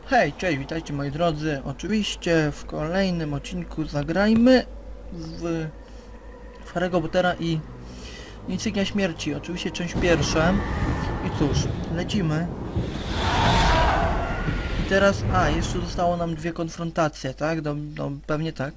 Hej, cześć, witajcie moi drodzy. Oczywiście w kolejnym odcinku zagrajmy w Harry'ego Pottera i Insygnia Śmierci. Oczywiście część pierwsza. I cóż, lecimy. I teraz, jeszcze zostało nam dwie konfrontacje, tak? No, pewnie tak.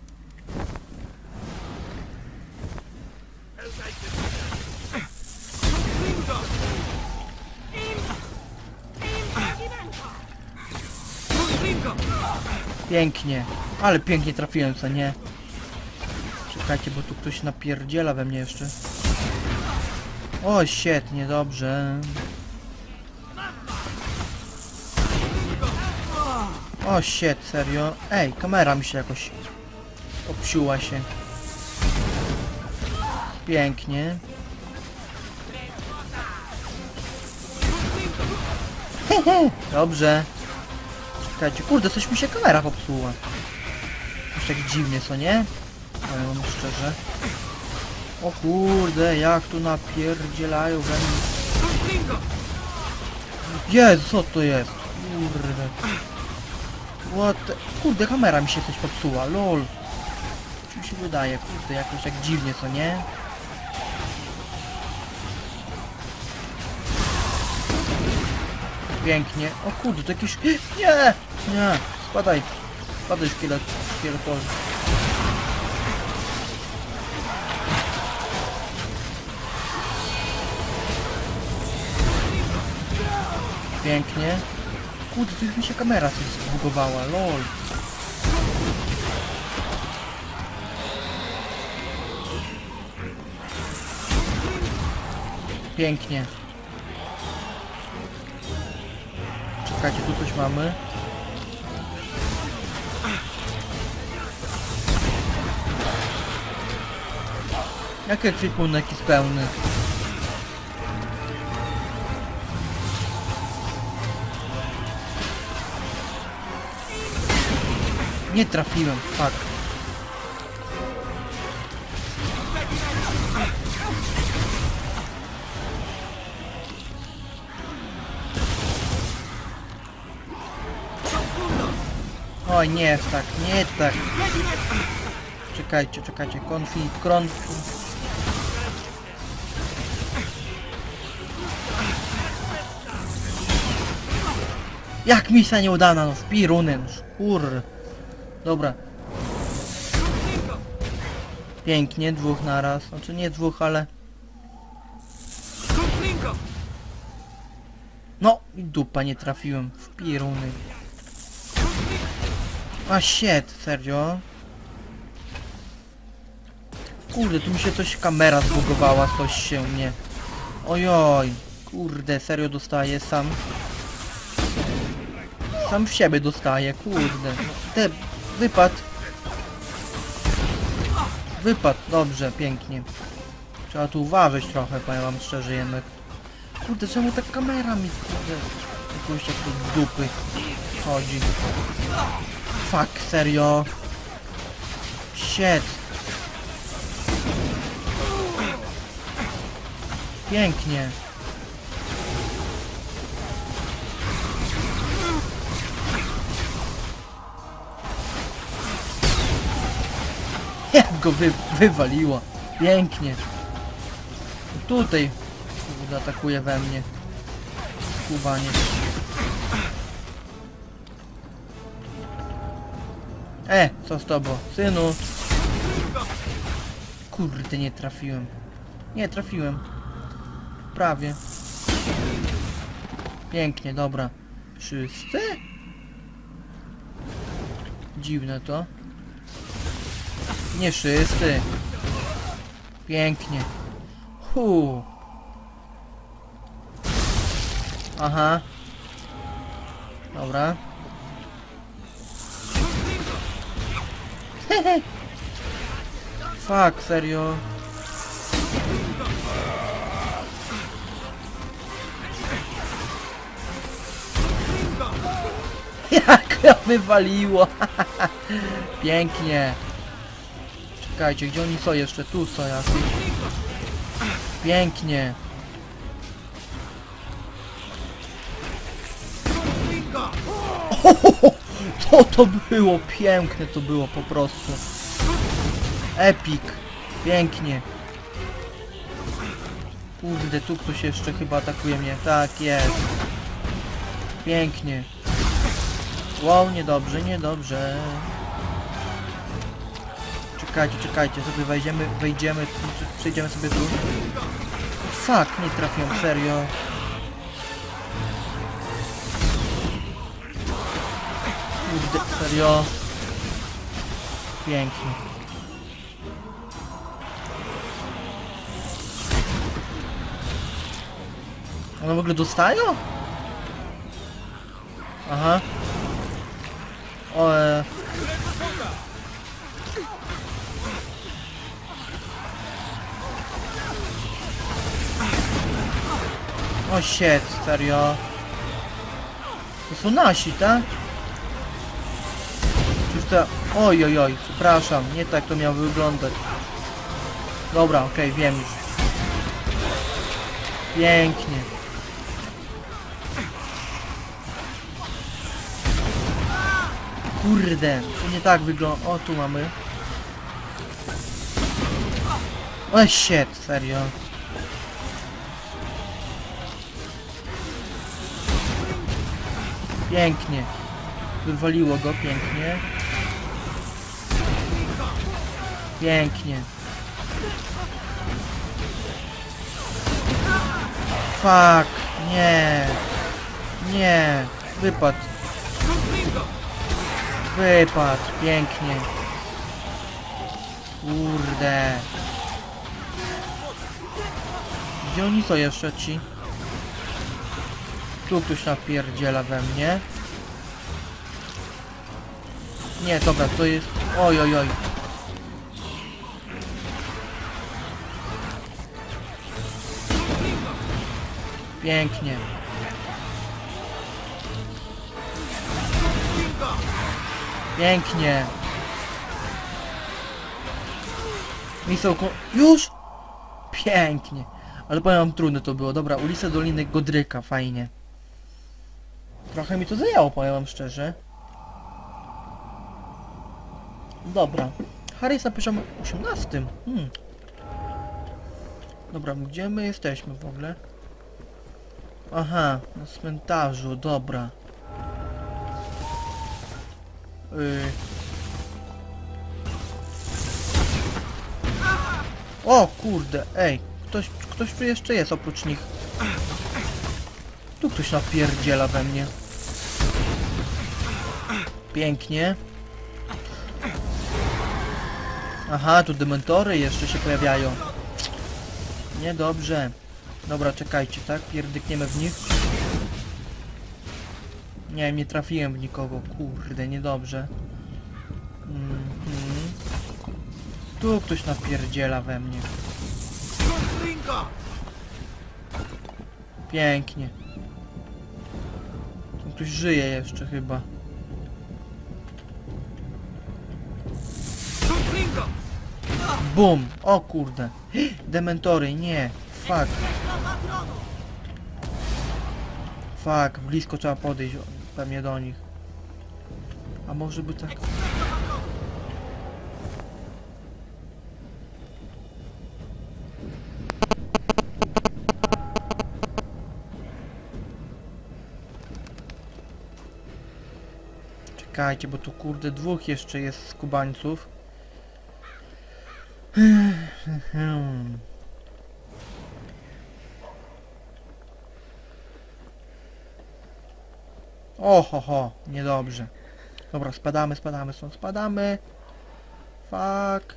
Pięknie, ale pięknie trafiłem, co nie? Czekajcie, bo tu ktoś napierdziela we mnie jeszcze. O, świetnie, dobrze. O, shit, serio? Ej, kamera mi się jakoś obsiła się. Pięknie. Dobrze. Czekajcie, kurde, coś mi się kamera popsuła. Już tak dziwnie, co nie? Ale mam szczerze. O kurde, jak tu napierdzielają we mnie. Jezu, co to jest? Kurde. What the... Kurde, kamera mi się coś popsuła, lol. Co mi się wydaje? Kurde, jakoś tak dziwnie, co nie? Pięknie. O kurde, to jakieś... Nie! Nie! Spadaj! Spadaj, szkieletorzy. Pięknie. Kurde, tu już mi się kamera zbugowała, lol. Pięknie. Czekajcie, tu coś mamy. Jaki ekwipunek jest pełny? Nie trafiłem, fuck. Oj, nie jest tak, nie tak. Czekajcie, czekajcie, konfi. Jak misja nieudana, no wpij runy, kur. Dobra. Pięknie, dwóch naraz. Znaczy nie dwóch, ale... No i dupa, nie trafiłem. Wpij runy. A shit, serio? Kurde, tu mi się coś kamera zbugowała, coś się nie... Ojoj, kurde, serio dostaję sam. Sam w siebie dostaję, kurde. Wypad. Wypad, dobrze, pięknie. Trzeba tu uważać trochę, powiem wam szczerze jednak. Kurde, czemu ta kamera mi, kurde, jakoś jak do dupy chodzi. Fuck, serio. Shit. Pięknie. Jak go wywaliło. Pięknie. Tutaj atakuje we mnie. Skubanie. Co z tobą? Synu. Kurde, nie trafiłem. Nie trafiłem. Prawie. Pięknie, dobra. Wszyscy? Dziwne to. Nie wszyscy. Pięknie. Aha. Dobra. Fuck, serio. Jak ja wywaliło. Pięknie. Czekajcie, gdzie oni są jeszcze? Tu są jakieś. Pięknie. Co to było? Piękne to było po prostu. Epic. Pięknie. Kurde, tu ktoś jeszcze chyba atakuje mnie. Tak jest. Pięknie. Wow, niedobrze, niedobrze. Czekajcie, sobie wejdziemy, przejdziemy sobie tu. Fuck, nie trafiłem, serio. Kurde, serio. Pięknie. One w ogóle dostają? Aha. O, O shit, serio. To są nasi, tak? Czyż to... Oj, przepraszam, nie tak to miało wyglądać. Dobra, okej, wiem już. Pięknie. Kurde, to nie tak wygląda. O, tu mamy. O shit, serio. Pięknie. Wywaliło go, pięknie. Pięknie. Fuck, nie. Nie. Wypadł. Wypadł, pięknie. Kurde. Gdzie oni są jeszcze ci? Tu ktoś napierdziela we mnie. Nie, dobra, to jest... Oj. Pięknie. Pięknie. Misełko... Już? Pięknie. Ale powiem wam, trudne to było. Dobra, ulica Doliny Godryka, fajnie. Trochę mi to zajęło, powiem wam szczerze. Dobra. Harry jest na poziomie 18. Dobra, gdzie my jesteśmy w ogóle? Aha, na cmentarzu, dobra. O kurde, ej, ktoś tu jeszcze jest oprócz nich. Tu ktoś napierdziela we mnie. Pięknie. Aha, tu dementory jeszcze się pojawiają. Niedobrze. Dobra, czekajcie, tak? Pierdykniemy w nich. Nie trafiłem w nikogo. Kurde, niedobrze. Tu ktoś napierdziela we mnie. Pięknie. Tu ktoś żyje jeszcze chyba. Bum! O kurde. Dementory, nie. Fuck. Fuck, blisko trzeba podejść pewnie do nich. A może by tak... Czekajcie, bo tu kurde dwóch jeszcze jest skubańców. Ohoho, niedobrze. Dobra, spadamy stąd, spadamy. Fuck.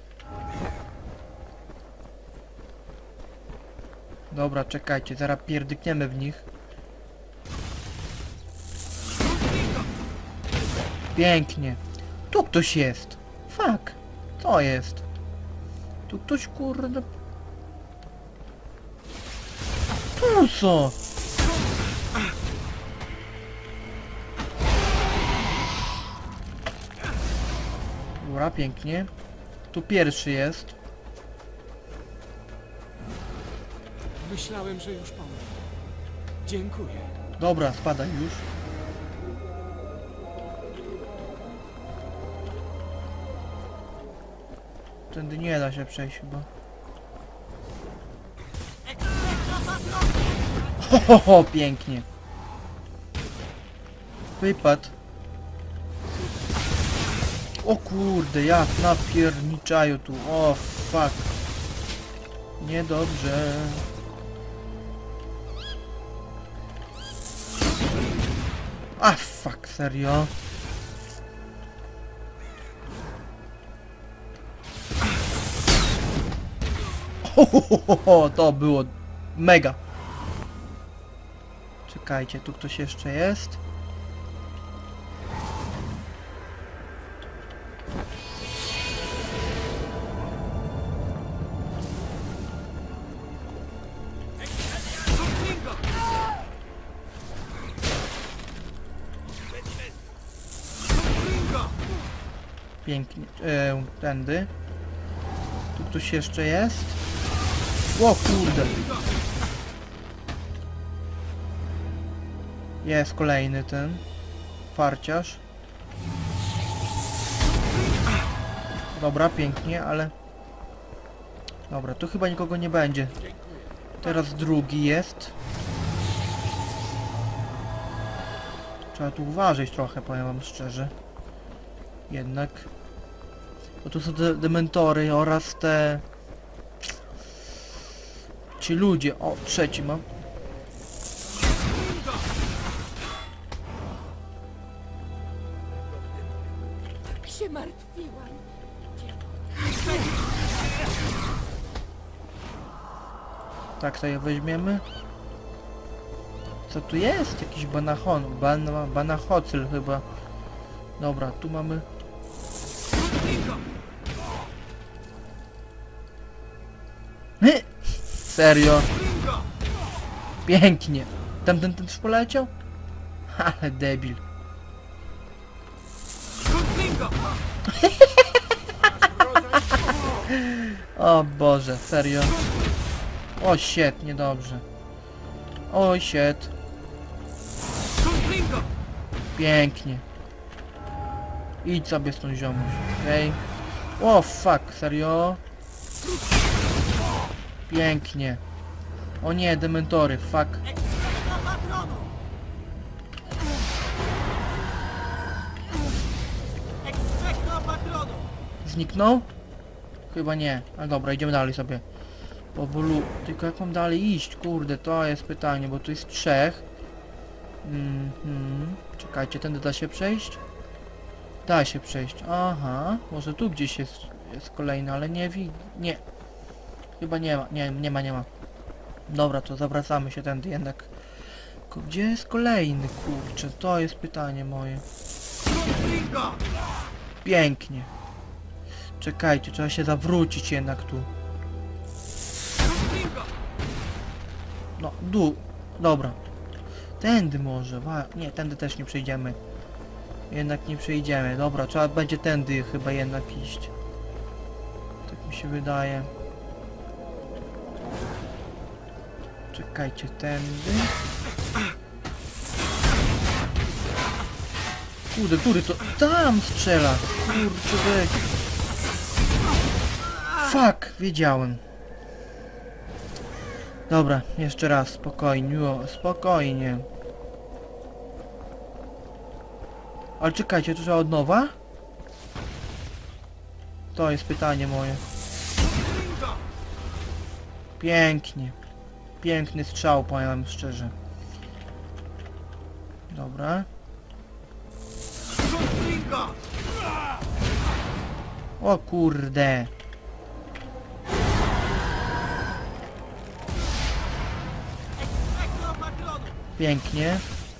Dobra, czekajcie, zaraz pierdykniemy w nich. Pięknie. Tu ktoś jest. Fuck. Co jest? Tu ktoś kurde... Tu co? Dobra, pięknie. Tu pierwszy jest. Myślałem, że już pomogę. Dziękuję. Dobra, spadaj już. Tędy nie da się przejść chyba. Ho, pięknie. Wypadł. O kurde, jak napierniczają tu. O fuck. Niedobrze. A fuck, serio? To było mega. Czekajcie, tu ktoś jeszcze jest. Pięknie. Tędy. Tu ktoś jeszcze jest. O kurde. Jest kolejny ten farciarz. Dobra, pięknie, ale... Dobra, tu chyba nikogo nie będzie. Teraz drugi jest. Trzeba tu uważać trochę, powiem wam szczerze. Jednak. Bo tu są te dementory oraz te... Ci ludzie. O, trzeci mam. Tak się martwiłam. Tak, to je weźmiemy. Co tu jest? Jakiś banachocyl chyba. Dobra, tu mamy... Serio? Pięknie. Tamten też poleciał? Ale debil. O Boże, serio. O shit, niedobrze. O shit. Pięknie. Idź sobie z tą ziomuś, okej? O fuck, serio? Pięknie. O nie, dementory, fuck. Zniknął? Chyba nie, ale dobra, idziemy dalej sobie. Powolu... Tylko jak mam dalej iść? Kurde, to jest pytanie, bo tu jest trzech. Czekajcie, tędy da się przejść? Da się przejść, aha. Może tu gdzieś jest kolejny, ale nie nie. Chyba nie ma, nie ma. Dobra, to zawracamy się tędy jednak. Gdzie jest kolejny, kurczę? To jest pytanie moje. Pięknie. Czekajcie, trzeba się zawrócić jednak tu. No, dobra. Tędy może, nie, tędy też nie przejdziemy. Jednak nie przejdziemy, dobra, trzeba będzie tędy chyba jednak iść. Tak mi się wydaje. Czekajcie, tędy. Kurde, który to... Tam strzela! Kurczę, fuck, wiedziałem. Dobra, jeszcze raz, spokojnie, spokojnie. Ale czekajcie, to trzeba od nowa? To jest pytanie moje. Pięknie. Piękny strzał, powiem szczerze. Dobra. O kurde. Pięknie.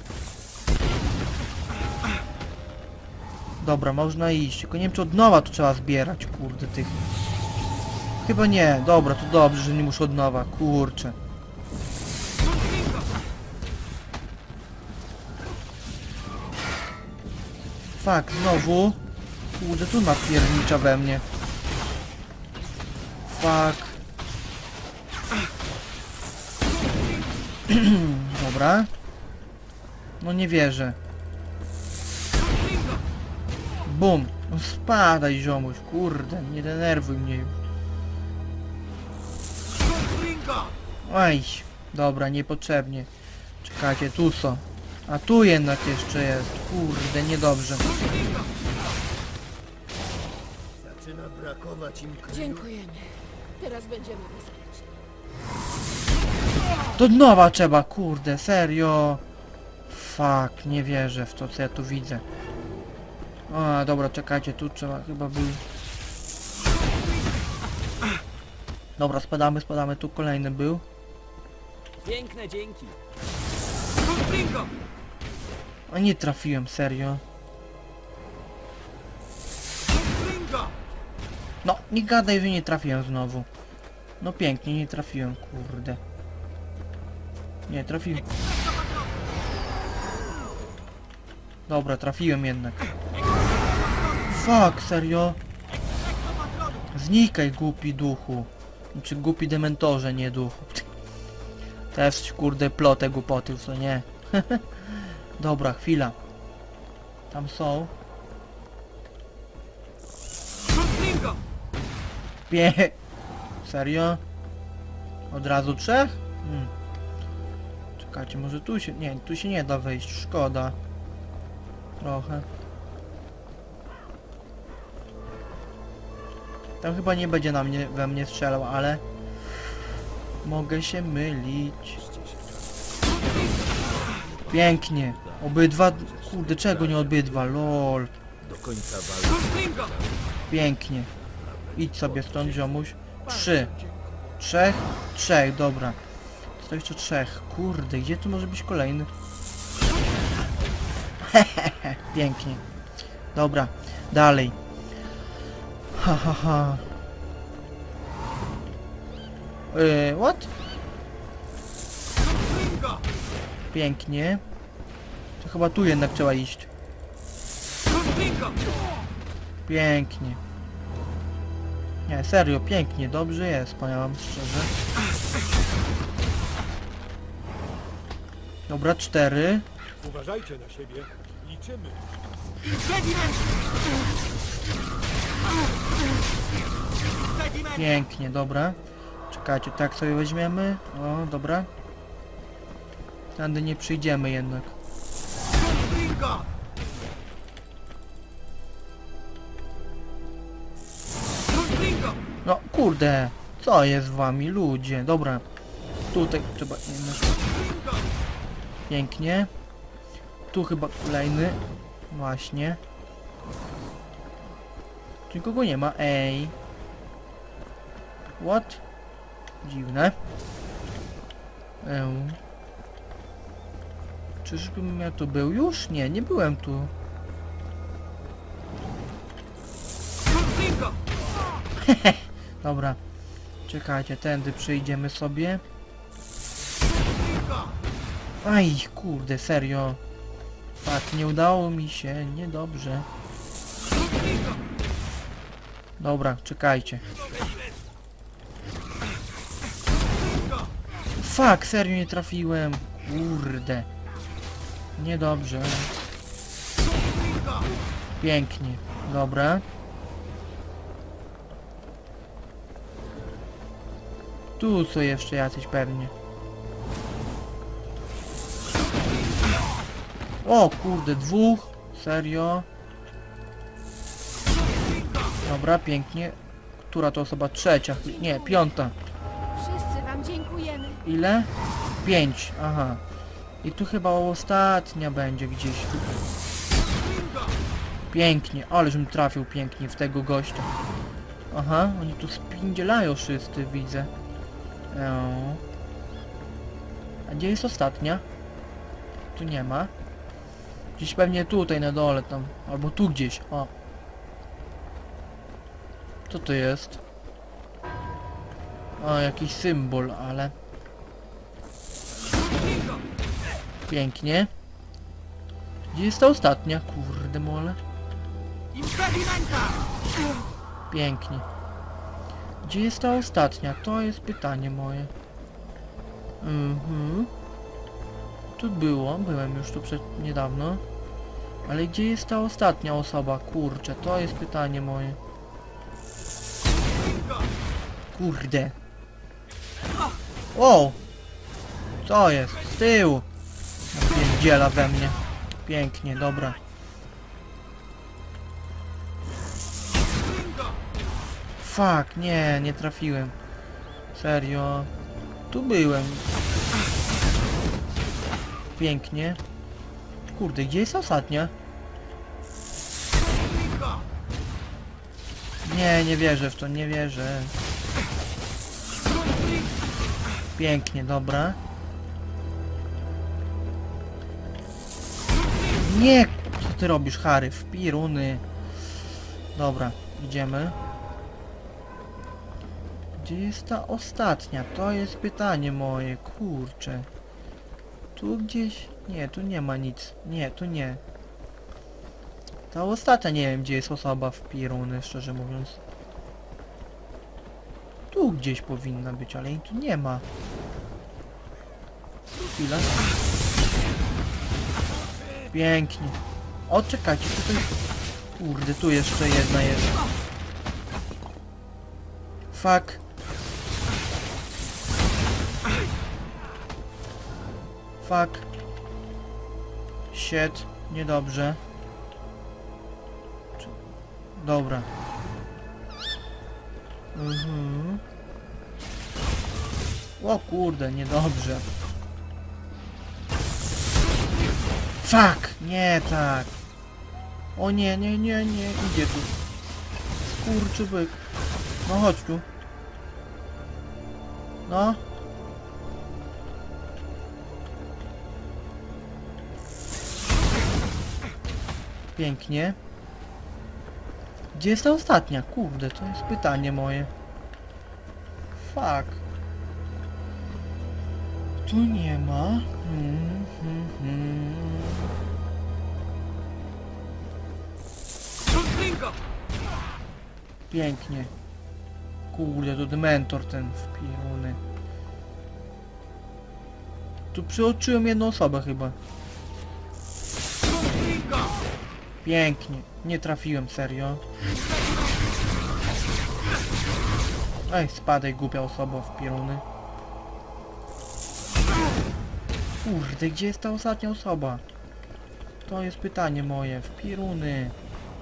Dobra, można iść. Tylko nie wiem, czy od nowa tu trzeba zbierać, kurde, tych. Chyba nie. Dobra, to dobrze, że nie muszę od nowa. Kurczę. Fuck, znowu. Kurde, tu napiernicza we mnie. Fuck. Dobra. No nie wierzę. Bum. No spadaj, ziomuś, kurde, nie denerwuj mnie już. Oj, dobra, niepotrzebnie. Czekajcie, tu są. A tu jednak jeszcze jest. Kurde, niedobrze. Zaczyna brakować im krwi. Dziękujemy. Teraz będziemy bezpieczni. Do nowa trzeba, kurde, serio. Fuck, nie wierzę w to, co ja tu widzę. A, dobra, czekajcie, tu trzeba chyba był... Dobra, spadamy, tu kolejny był. Piękne dzięki. A nie trafiłem, serio. No, nie gadaj, że nie trafiłem znowu. No pięknie, nie trafiłem, kurde. Nie, trafiłem. Dobra, trafiłem jednak. Fuck, serio? Znikaj, głupi duchu. Czy głupi dementorze, nie duchu. Też, kurde, plotę głupoty, co nie? Dobra, chwila. Tam są. Serio? Od razu trzech? Czekajcie, może tu się... Nie, tu się nie da wejść, szkoda. Trochę. Tam chyba nie będzie we mnie strzelał, ale... Mogę się mylić. Pięknie. Obydwa... Kurde, czego nie obydwa? Lol. Do końca walki. Pięknie. Idź sobie stąd, ziomuś. 3. 3, dobra. To jeszcze 3. Kurde, gdzie tu może być kolejny? Hehehe, pięknie. Dobra, dalej. Ha, ha, ha. What? Pięknie. To chyba tu jednak trzeba iść. Pięknie. Nie, serio, pięknie, dobrze jest, powiem wam szczerze. Dobra, 4. Uważajcie na siebie. Liczymy. Pięknie, dobra. Czekajcie, tak sobie weźmiemy. O, dobra. Tędy nie przyjdziemy jednak. No, kurde. Co jest z wami, ludzie? Dobra. Tutaj trzeba... Pięknie. Tu chyba kolejny. Właśnie. Tu nikogo nie ma. Ej. What? Dziwne. Czyżbym ja tu był już? Nie, nie byłem tu. Dobra. Czekajcie, tędy przejdziemy sobie. Aj, kurde, serio. Tak, nie udało mi się, niedobrze. Dobra, czekajcie. Fuck, serio nie trafiłem. Kurde. Niedobrze. Pięknie. Dobra. Tu są jeszcze jacyś pewnie. O kurde, 2. Serio. Dobra, pięknie. Która to osoba? 3. Nie, 5. Wszyscy wam dziękujemy. Ile? 5. Aha. I tu chyba ostatnia będzie gdzieś. Pięknie, ależem trafił pięknie w tego gościa. Aha, oni tu spindzielają wszyscy, widzę. A gdzie jest ostatnia? Tu nie ma. Gdzieś pewnie tutaj na dole tam. Albo tu gdzieś, o. Co to jest? O, jakiś symbol, ale... Pięknie. Gdzie jest ta ostatnia? Kurde mole. Pięknie. Gdzie jest ta ostatnia? To jest pytanie moje. Tu było, byłem już tu niedawno. Ale gdzie jest ta ostatnia osoba? Kurczę, to jest pytanie moje. Kurde. O! Co jest? Z tyłu! Napierdziela we mnie. Pięknie, dobra. Fuck, nie trafiłem. Serio. Tu byłem. Pięknie. Kurde, gdzie jest ostatnia? Nie wierzę w to, nie wierzę. Pięknie, dobra. Nie! Co ty robisz, Harry? W piruny. Dobra, idziemy. Gdzie jest ta ostatnia? To jest pytanie moje, kurczę. Tu gdzieś... Nie, tu nie ma nic. Nie, tu nie. Ta ostatnia nie wiem, gdzie jest osoba w piruny, szczerze mówiąc. Tu gdzieś powinna być, ale jej tu nie ma. Chwila. Pięknie. O, czekajcie, tutaj... Kurde, tu jeszcze jedna jest. Fuck. Fuck. Shit. Niedobrze. Dobra. O kurde, niedobrze. Fuck! Nie tak. O nie, idzie tu. Skurczybyk. No chodź tu. No. Pięknie. Gdzie jest ta ostatnia? Kurde, to jest pytanie moje. Fuck. Tu nie ma. Pięknie. Kurde, to dementor ten w piruny. Tu przeoczyłem jedną osobę chyba. Pięknie. Nie trafiłem, serio. Ej, spadaj, głupia osoba w piruny. Kurde, gdzie jest ta ostatnia osoba? To jest pytanie moje. W piruny.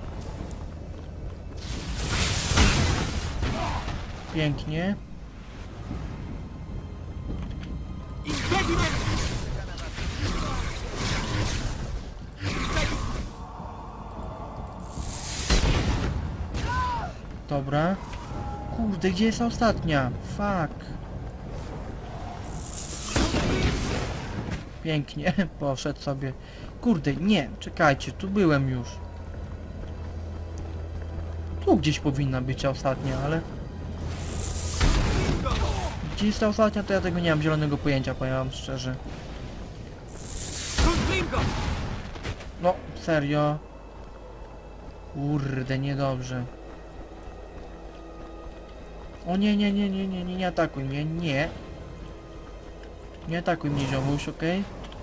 Pięknie. Dobra. Kurde, gdzie jest ostatnia? Fuck. Pięknie, poszedł sobie. Kurde, nie, czekajcie, tu byłem już. Tu gdzieś powinna być ostatnia, ale... Gdzie jest ta ostatnia, to ja tego nie mam zielonego pojęcia, powiem wam szczerze. No, serio. Kurde, niedobrze. O nie, nie atakuj mnie, nie. Nie atakuj mnie, ziomuś, okej?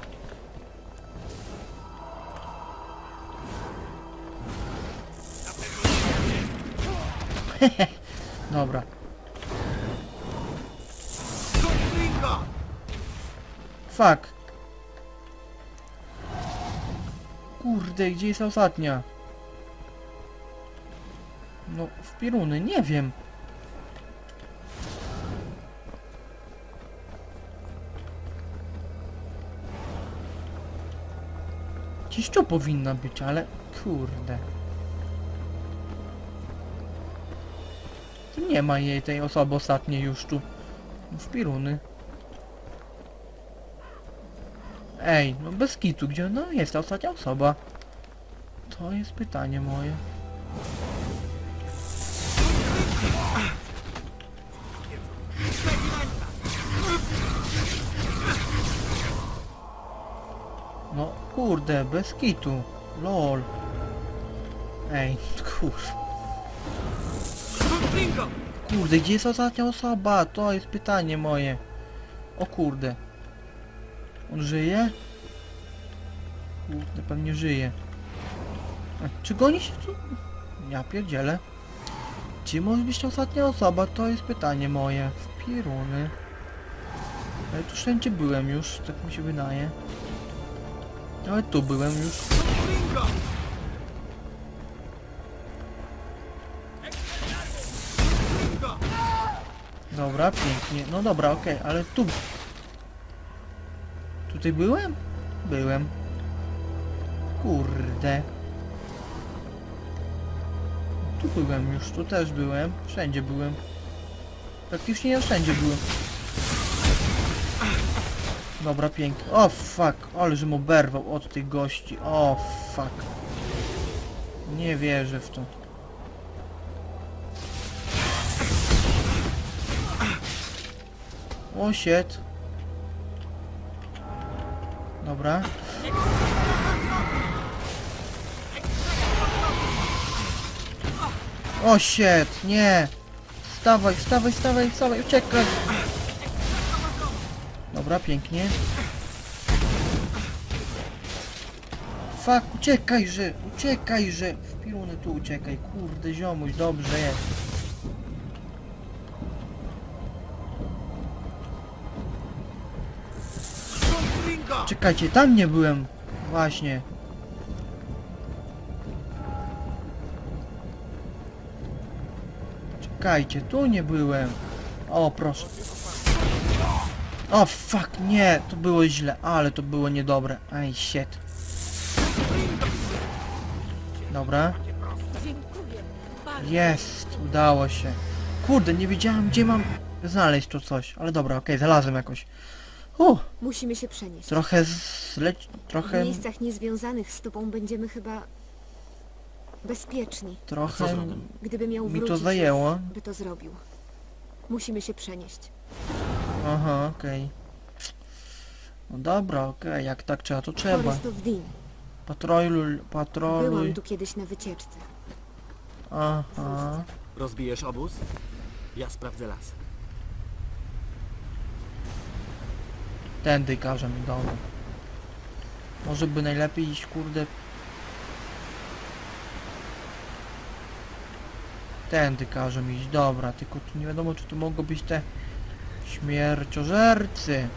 Dobra. Fuck. Kurde, gdzie jest ostatnia? No, w piruny, nie wiem. Gdzieś tu powinna być, ale kurde. Tu nie ma jej, tej osoby ostatniej już tu. W piruny. Ej, no bez kitu, gdzie no jest ta ostatnia osoba? To jest pytanie moje. No kurde, bez kitu. Lol. Ej, Kurde, gdzie jest ostatnia osoba? To jest pytanie moje. O kurde. On żyje? Kurde, pewnie żyje. Czy goni się tu? Ja pierdzielę. Czy może być ta ostatnia osoba? To jest pytanie moje. W pieruny. Ale tu wszędzie byłem już, tak mi się wydaje. Ale tu byłem już. Dobra, pięknie. No dobra, okej, ale tu... Tutaj byłem? Byłem. Kurde. Tu byłem już, tu też byłem. Wszędzie byłem. Praktycznie ja wszędzie byłem. Dobra, pięknie. O fuck, ale żem oberwał od tych gości. O fuck. Nie wierzę w to. O shit. Dobra. O shit, nie. Wstawaj, wstawaj, wstawaj, wstawaj, uciekaj. Dobra, pięknie. Fuck, uciekajże, uciekajże. W piruny tu uciekaj, kurde ziomuś, dobrze jest. Czekajcie, tam nie byłem. Właśnie. Czekajcie, tu nie byłem. O, proszę. O, fuck, nie, to było źle, ale to było niedobre. Aj, shit. Dobra. Dziękuję. Bardzo. Jest, udało się. Kurde, nie wiedziałem, gdzie mam znaleźć tu coś. Ale dobra, okej, znalazłem jakoś. Musimy się przenieść. Trochę W trochę... miejscach niezwiązanych z tobą będziemy chyba bezpieczni. Trochę Gdyby miał mi wrócić, to zajęło. by to zrobił. Musimy się przenieść. Aha, okej. No dobra, okej, jak tak trzeba, to trzeba. Forest of Dean. Patroluj. Byłam tu kiedyś na wycieczce. Aha. Rozbijesz obóz? Ja sprawdzę las. Tędy każe mi domu. Może by najlepiej iść, kurde. Tędy każe mi iść, dobra, tylko tu nie wiadomo, czy tu mogą być te śmierciożercy.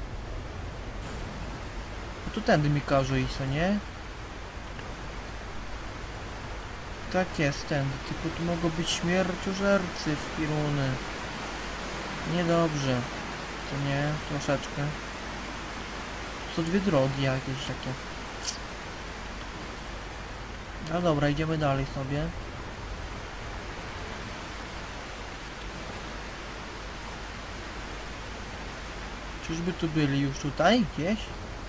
No tu tędy mi każe iść, co nie? Tak jest, tędy, tylko tu mogą być śmierciożercy w piruny. Niedobrze. To nie? Troszeczkę. To dwie drogi jakieś takie. No dobra, idziemy dalej sobie. Czyżby tu byli już tutaj gdzieś?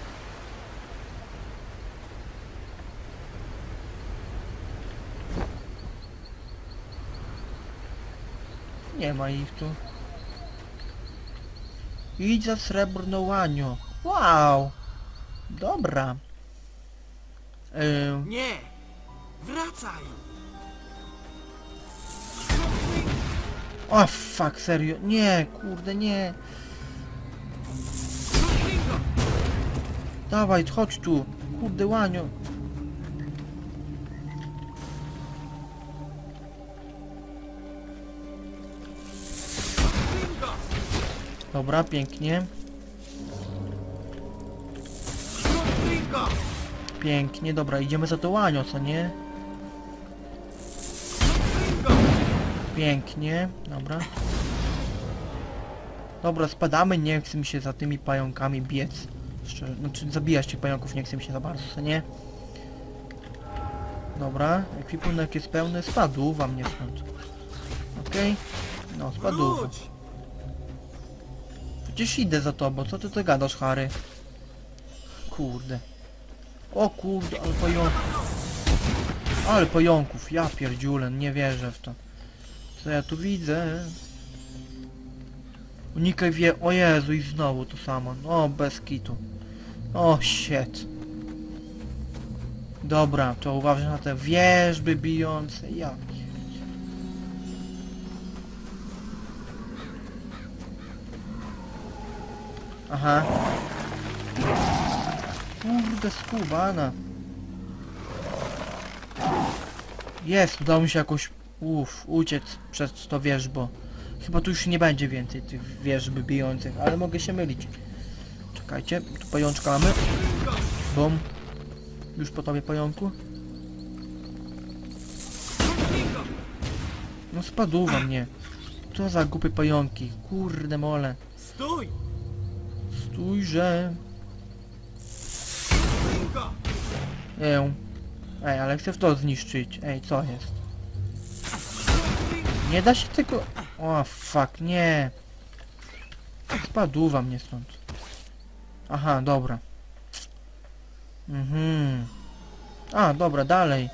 Nie ma ich tu. Idź za srebrną łanią. Wow! Dobra. Nie! Wracaj! O fuck, serio? Nie, kurde, nie. Dawaj, chodź tu. Kurde, łanio. Dobra, pięknie. Pięknie, dobra, idziemy za tą łanią, co nie? Pięknie, dobra. Dobra, spadamy, nie chcę mi się za tymi pająkami biec. Szczerze, znaczy zabijać tych pająków nie chcę mi się za bardzo, co nie? Dobra, ekwipunek jest pełny, spadł wam nie stąd. Okej, no spadł. Wróć! Przecież idę za tobą, co ty gadasz, Harry? Kurde. O kurde, ale pająków. Ale pająków, ja pierdziulę, nie wierzę w to. Co ja tu widzę? Unikaj wie... O Jezu, i znowu to samo. No, bez kitu. O, shit. Dobra, to uważaj na te wieżby bijące. Ja. Aha. Kurde, skubana. Jest, udało mi się jakoś uciec przez to wierzbo. Chyba tu już nie będzie więcej tych wierzb bijących, ale mogę się mylić. Czekajcie, tu pajączka mamy. Bum. Już po tobie, pająku. No spadła mnie. Co za głupie pająki. Kurde mole. Stój! Stójże. Ej, ale chcę w to zniszczyć. Ej, co jest? Nie da się tego... O, fuck, nie. Spadła mnie stąd. Aha, dobra. A, dobra, dalej.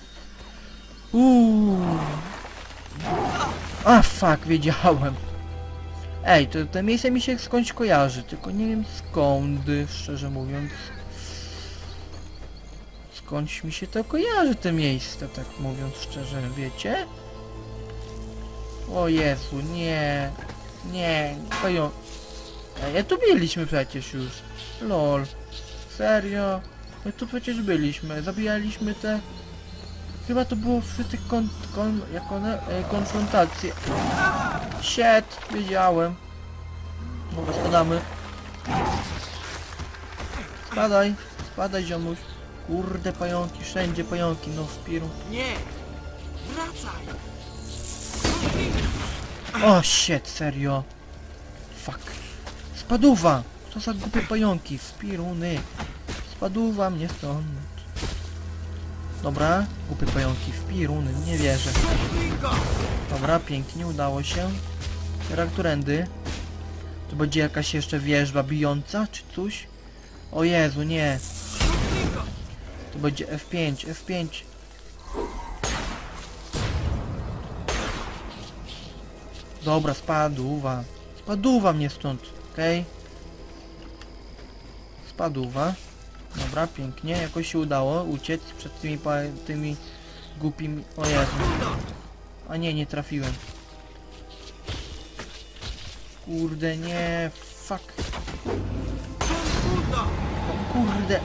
A, fuck, wiedziałem. Ej, to miejsce mi się skądś kojarzy, tylko nie wiem skąd, szczerze mówiąc. Skądś mi się to kojarzy, te miejsce, tak mówiąc szczerze, wiecie? O Jezu, nie. Nie, pająk. Ej, tu byliśmy przecież już. Lol. Serio? My tu przecież byliśmy, zabijaliśmy te... Chyba to było przy tych konfrontacje. Shit, wiedziałem. Dobra, spadamy. Spadaj, spadaj ziomuś. Kurde pająki, wszędzie pająki, no w piru. Nie! Wracaj! O shit, serio. Fuck. Spadówa! Co za głupie pająki, w piruny. Spadówa mnie stąd. Dobra, głupie pająki, w piruny, nie wierzę. Dobra, pięknie, udało się. Teraz którędy? Tu będzie jakaś jeszcze wieżba bijąca, czy coś? O Jezu, nie. To będzie F5, F5. Dobra, spadła. Spadła mnie stąd, okej? Spadła. Dobra, pięknie. Jakoś się udało uciec przed tymi głupimi... O Jezu. A nie, nie trafiłem. Kurde, nie. Fuck. O kurde.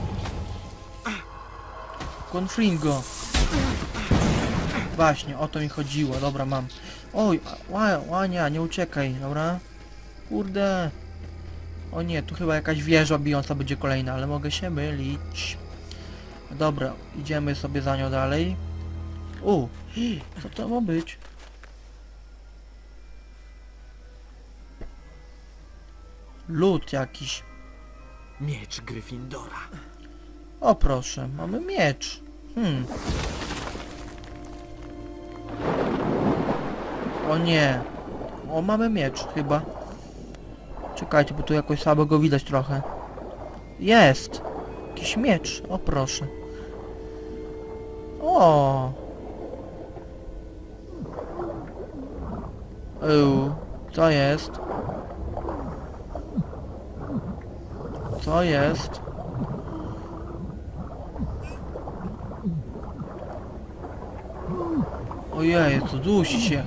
Confringo. Właśnie, o to mi chodziło. Dobra, mam. Oj, łania, nie uciekaj, dobra? Kurde. O nie, tu chyba jakaś wieża bijąca będzie kolejna, ale mogę się mylić. Dobra, idziemy sobie za nią dalej. Co to ma być? Lód jakiś. Miecz Gryffindora. O proszę, mamy miecz. O nie. O, mamy miecz chyba. Czekajcie, bo tu jakoś słabo go widać trochę. Jest! Jakiś miecz, o proszę. O! Co jest? Co jest? Ojej, co dusi się.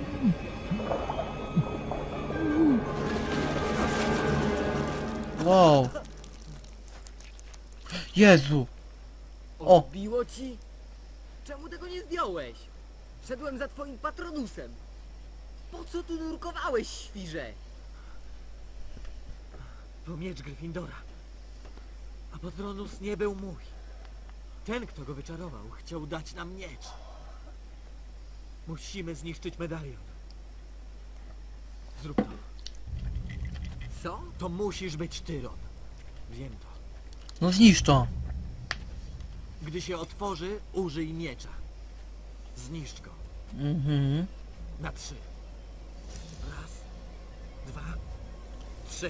Wow. Jezu. O. Odbiło ci? Czemu tego nie zdjąłeś? Szedłem za twoim patronusem. Po co tu nurkowałeś, świrze? To miecz Gryffindora. A Patronus nie był mój. Ten, kto go wyczarował, chciał dać nam miecz. Musimy zniszczyć medalion. Zrób to. Co? To musisz być ty, Ron. Wiem to. No zniszcz to. Gdy się otworzy, użyj miecza. Zniszcz go. Na 3. Raz, 2, 3.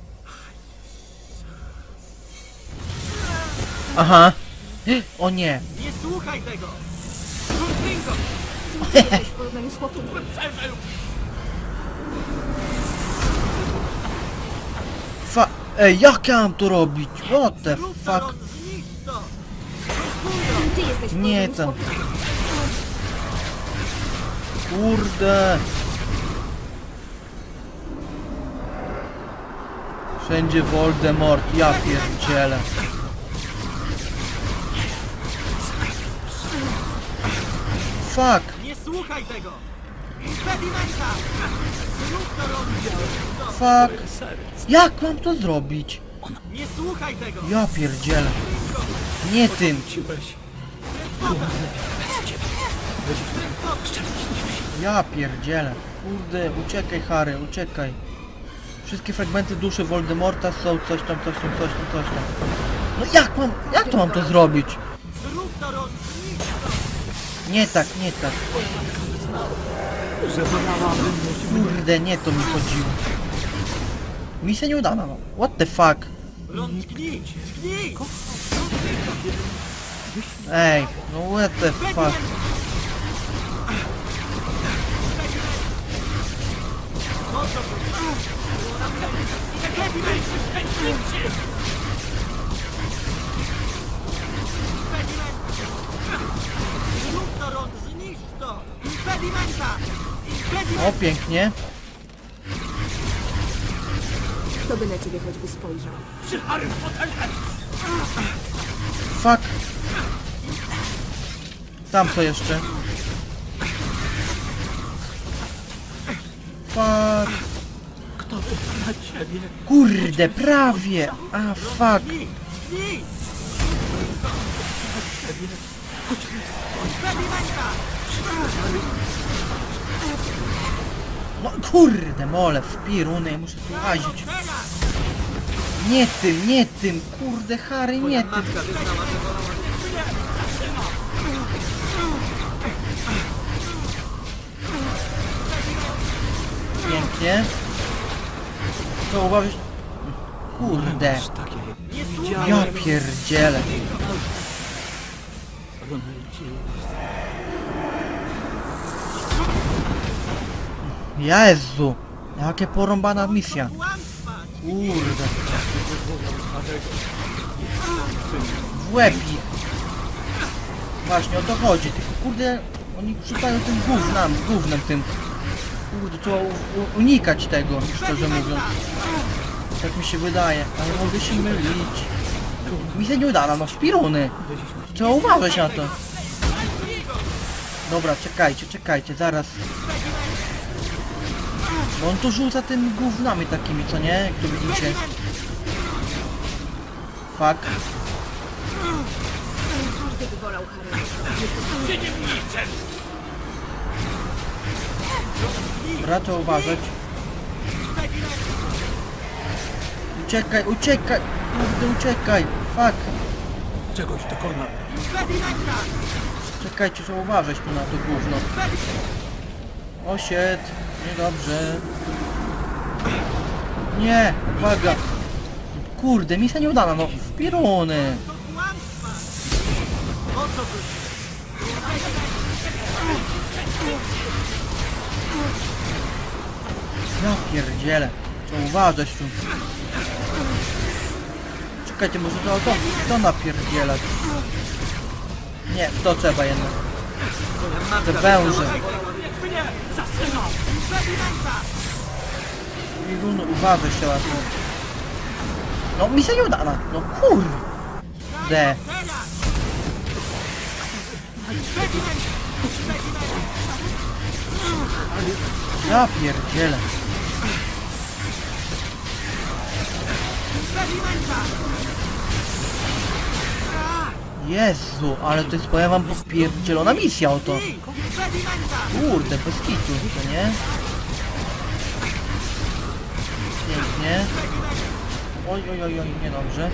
Aha. O nie. Nie słuchaj tego! Jesteś w porównaniu z chłopcem. Ej, jak ja mam to robić? What the Zrób to, fuck? Ron, zniszcz to! Ty jesteś w Nie porównaniu z tam. chłopcem. Kurde. Wszędzie Voldemort, ja pierdzielę. Fuck! Nie słuchaj tego! Impedimenta! Zrób to, Ron! Fuck! Jak mam to zrobić? Nie słuchaj tego! Ja pierdzielę. Nie tym. Ja pierdzielę. Kurde, uciekaj Harry, uciekaj. Wszystkie fragmenty duszy Voldemorta są coś tam. No jak to mam to zrobić? Zrób to, Ron! Nie tak. Kurde, nie to mi chodziło. Misja nieudana, no. What the fuck? Ron, tknij! Tknij! Ej, no what the fuck? Zrób to, Ron! Zniszcz to! Impedimenta! Impedimenta! O, pięknie. Kto by na ciebie choćby spojrzał? Fuck. Tam co jeszcze? Fuck. Kurde, prawie. A fuck. Tknij! Tknij! No kurde, mole, w piruny, muszę tu łazić. Teraz! Nie tym, kurde Harry, nie tym. Matka wyznała, że wolała... Pięknie. To uważasz? Kurde. Nie słuchaj! Ja pierdzielę. Jezu. Jakie porąbana misja. Kłamstwa! Kurde. W łeb ich. Właśnie o to chodzi, tylko kurde, oni rzucają tym gównem tym. Kurde, trzeba unikać tego, szczerze mówiąc. Tak mi się wydaje, ale mogę się mylić. Mi się nie udało, no szpiruny. Trzeba uważać na to. Dobra, czekajcie, zaraz. Bo on tu rzuca tymi gównami takimi, co nie? Jak tu widzicie. Fuck. Każdy by wolał Harry. Dobra, trzeba uważać. Uciekaj! Kurde, uciekaj! Fuck! Czegoś dokona. Czekajcie, trzeba uważać tu na to gówno. O shit! Niedobrze. Nie! Uwaga! Kurde, misja nieudana, no w piruny! O co tu? Ja pierdzielę. Trzeba uważać tu. Czekajcie, może to napierdzielać. Nie, w to trzeba jednak. Te węże. Piruny, uważaj się łatwo. No, misja nieudana. No kurde. Ja pierdzielę. Jezu, ale to jest, powiem wam, popierdzielona misja o to. Kurde, bez kitu, to nie? Pięknie. Oj, niedobrze.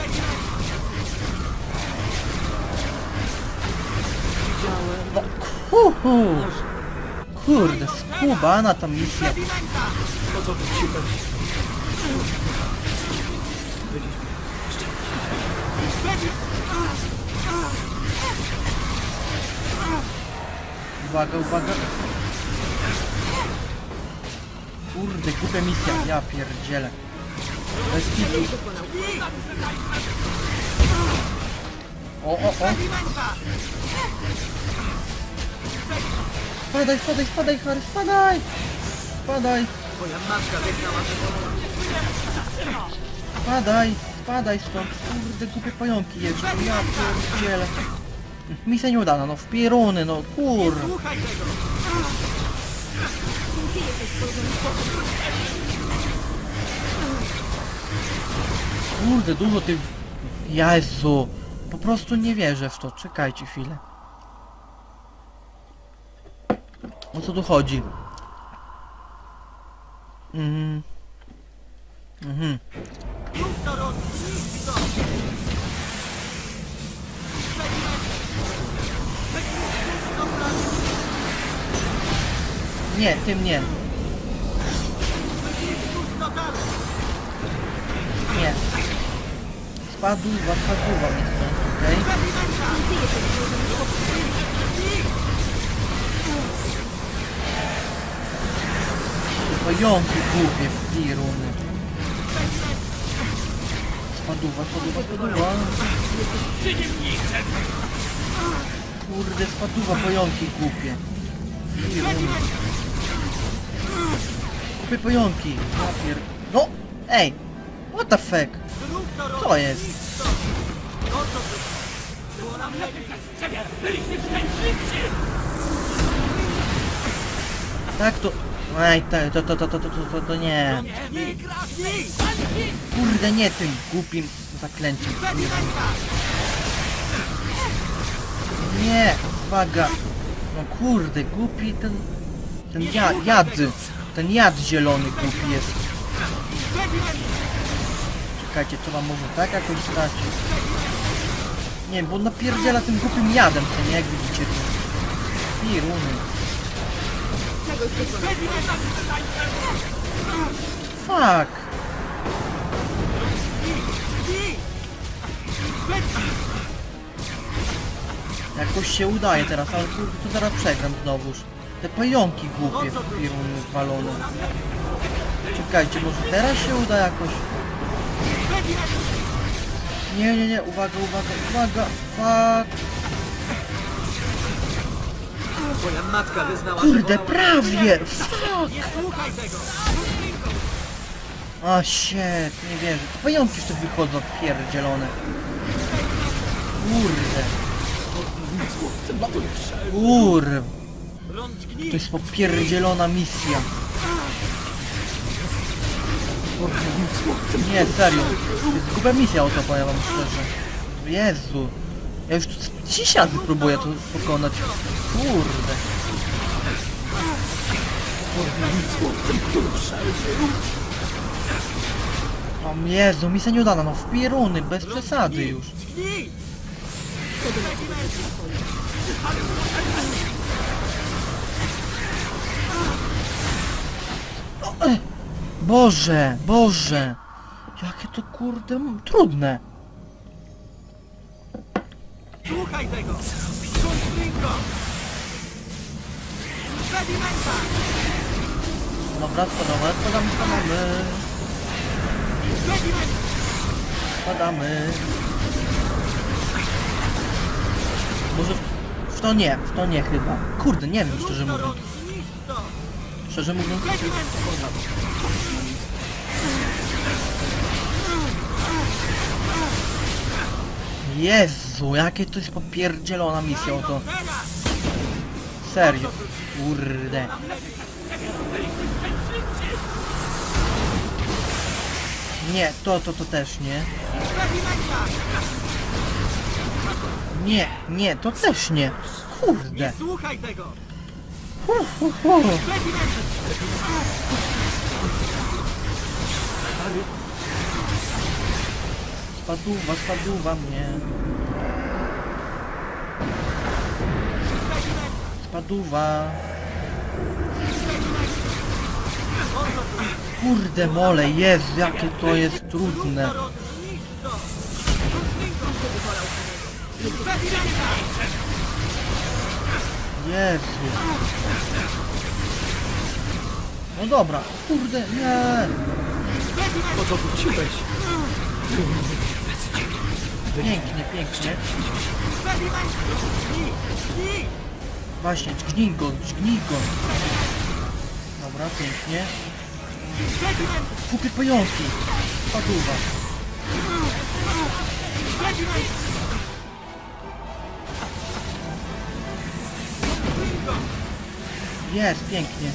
No, kurde, skubana ta misja. Uwaga. Kurde, głupia misja, ja pierdzielę. Bez kitu. O. Spadaj, Harry, spadaj! Twoja matka wyznała, że Spadaj stąd. Kurde, głupie pająki jeżdżą, ja pierdzielę. Misja nieudana, no w pieruny, no kur... Słuchaj tego! Ty jesteś stworzony z powodu. Kurde, dużo tych... Jezu! Po prostu nie wierzę w to. Czekajcie chwilę. O co tu chodzi? Rób to, Ron! Zniszcz to! Nie, tym nie. To dalej! Nie. Spadła mnie stąd, okej? Ty jesteś stworzony z powodu. Pająki głupie w piruny. Spadła. Kurde, spadła pająki głupie. Piruny. Głupie pająki. Ja pier... No! Ej! What the fuck? Zrób to, Ron! Co jest? Zniszcz to! No co ty? Było nam lepiej! Tak to... Ej, to nie. Kurde, nie tym głupim zaklęciem. Nie, uwaga. No kurde, głupi ten jad. Ten jad zielony głupi jest. Czekajcie, trzeba może tak jakoś stać. Nie wiem, bo on napierdziela tym głupim jadem, co nie, jak widzicie tu. Piruny. Czegoś dokonać. Fuck. Jakoś się udaje teraz, ale kurde, to zaraz przegram znowuż. Te pająki głupie w piruny walone. Czekajcie, może teraz się uda jakoś? Nie, uwaga. Fuck. Twoja matka wyznała, Kurde, że prawie! nie słuchaj tego! O shit, nie wierzę. Te pająki jeszcze wychodzą pierdzielone. Kurde, Ron, to dźgnij! jest popierdzielona misja. Nie, serio. To jest głupia misja, o to powiem wam szczerze. Jezu. Ja już tu 10 razy próbuję to pokonać. Kurde. O Jezu, misja nieudana, no w pieruny, bez przesady już. Dźgnij! Wtedy na ciebie chodźby spojrzał. Boże. Jakie to kurde trudne. Słuchaj tego! Konstringo! Sedimenta! Dobra, spadamy. Spadamy. Może w to nie chyba. Kurde, nie wiem szczerze mówiąc. Zniszcz to! Szczerze mówiąc, Jezu, jakie to jest popierdzielona misja, o to. Serio. Kurde. Nie, to też nie. Nie, to też nie. Kurde. Słuchaj tego! Spadła mnie. Spadła. Kurde mole, Jezu, jakie to jest trudne. Jezu. No dobra, kurde, nie. Po co wróciłeś? Pięknie. Właśnie, dźgnij go. Dobra, pięknie. Kupię pająki. Padła. Jest, pięknie.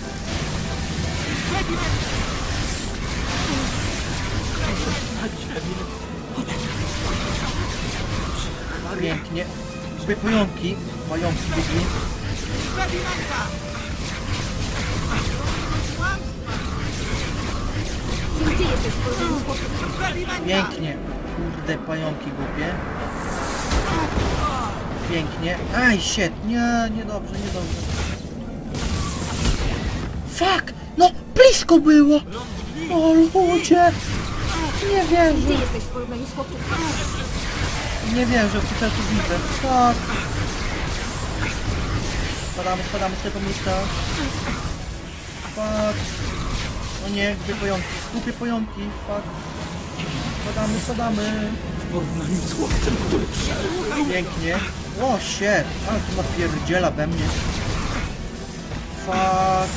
Pięknie. Sobie pająki. Pająki biegnie. Kim ty jesteś w porównaniu z chłopcem? Pięknie. Kurde, pająki głupie. Pięknie. Aj, shit. Nie, niedobrze, niedobrze. Fuck! No, blisko było! O ludzie! Nie Kim ty wierzę. jesteś w porównaniu z chłopcem? Nie wierzę, co ja tu widzę. Fuck! Spadamy z tego miejsca. Fuck! O nie, głupie pająki, fuck! Spadamy! W porównaniu z chłopcem, który przeżył. Pięknie. O shit! Ale tu napierdziela we mnie. Fuck!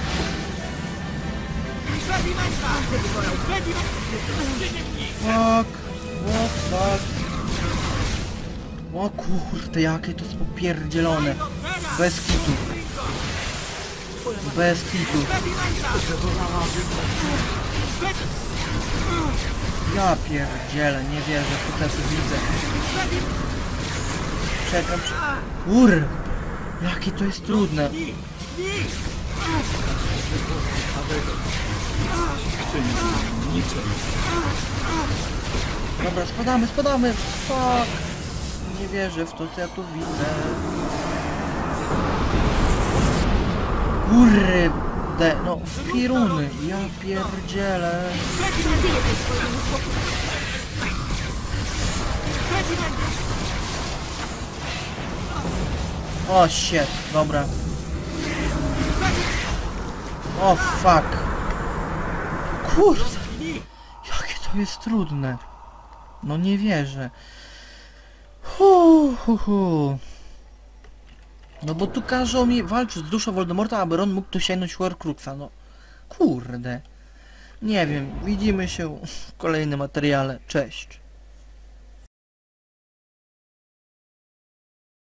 Fuck! What fuck? O kurde, jakie to jest popierdzielone. Bez kitu. Bez kitu. Ja pierdzielę, nie wierzę, co ja tu widzę. Czekam, Kur! Jakie to jest trudne. Dobra, spadamy. Fuck! Nie wierzę w to, co ja tu widzę. Kurde, no piruny, ja pierdzielę. Kim ty jesteś w porównaniu z chłopcem? O shit, dobra. O fuck. Kurde, jakie to jest trudne. No nie wierzę. No bo tu każą mi walczyć z duszą Voldemorta, aby Ron mógł tu sięgnąć Horcruxa, no. Kurde. Nie wiem, widzimy się w kolejnym materiale. Cześć.